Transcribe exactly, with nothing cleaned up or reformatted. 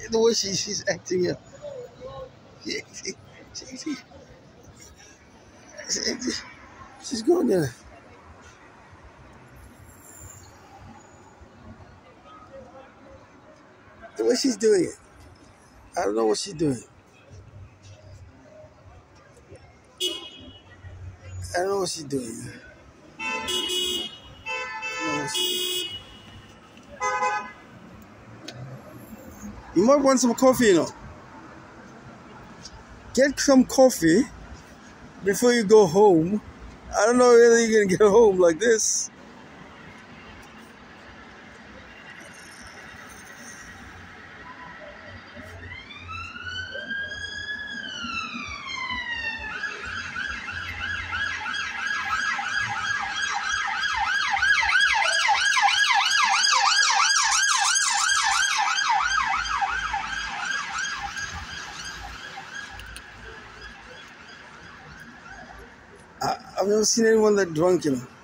the way she, she's acting here. She, she, she, she, she, she's going there. The way she's doing it. I don't know what she's doing. I don't know what she's doing. I don't know what she's doing. You might want some coffee, you know. Get some coffee before you go home. I don't know whether you're going to get home like this. I, I've never seen anyone that drunk, you know.